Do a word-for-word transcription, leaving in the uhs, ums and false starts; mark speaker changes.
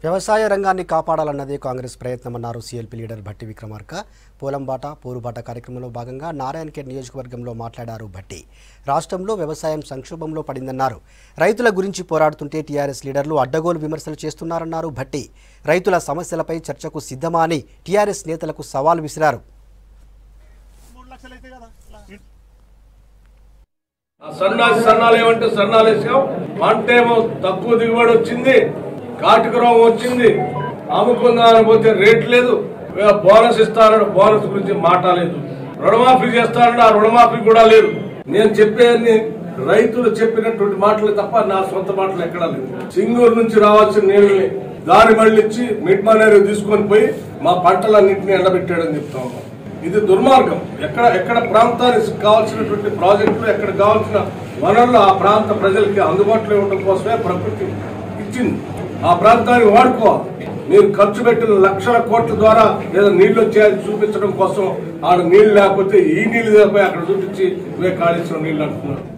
Speaker 1: వ్యవసాయ రంగాన్ని కాపాడాలన్నదే కాంగ్రెస్ ప్రయత్నమన్నారు సీఎల్పీ లీడర్ భట్టి విక్రమార్క. పోలంబాట పోరుబాట కార్యక్రమంలో భాగంగా నారాయణఖేడ్ నియోజకవర్గంలో మాట్లాడారు భట్టి. రాష్ట్రంలో వ్యవసాయం సంక్షోభంలో పడిందన్నారు. రైతుల గురించి పోరాడుతుంటే టీఆర్ఎస్ లీడర్లు అడ్డగోలు విమర్శలు చేస్తున్నారన్నారు భట్టి. రైతుల సమస్యలపై చర్చకు సిద్ధమా అని టీఆర్ఎస్ నేతలకు సవాల్ విసిరారు.
Speaker 2: సన్నాసి సన్నాలు ఏమంటే సన్నాలు వేసాం, పంటేమో తక్కువ దిగుబడి వచ్చింది, కాటిక రోగం వచ్చింది, అమ్ముకుందామని పోతే రేట్ లేదు, బోనస్ ఇస్తారని బోనస్ గురించి మాట్లాడలేదు, రుణమాఫీ చేస్తారని ఆ రుణమాఫీ కూడా లేదు. నేను చెప్పేది రైతులు చెప్పినటువంటి మాటలు తప్ప నా సొంత మాటలు ఎక్కడా లేదు. సింగూరు నుంచి రావాల్సిన నీళ్ళని దారి మళ్ళిచ్చి మిడ్ మానేరు తీసుకొని పోయి మా పంటలన్నింటినీ ఎండబెట్టాడని చెప్తా ఉన్నాం. ఇది దుర్మార్గం. ఎక్కడ ఎక్కడ ప్రాంతానికి కావాల్సినటువంటి ప్రాజెక్టులు, ఎక్కడ కావాల్సిన వనరులు ఆ ప్రాంత ప్రజలకి అందుబాటులో ఇవ్వడం కోసమే ప్రకృతి ఇచ్చింది. ఆ ప్రాంతాన్ని వాడుకోవాలి. మీరు ఖర్చు పెట్టిన లక్షల కోట్ల ద్వారా ఏదో నీళ్లు వచ్చేది చూపించడం కోసం ఆడ నీళ్లు లేకపోతే ఈ నీళ్లు లేకపోయి అక్కడ చూపించి ఇవే కాళేశ్వరం నీళ్లు అంటున్నారు.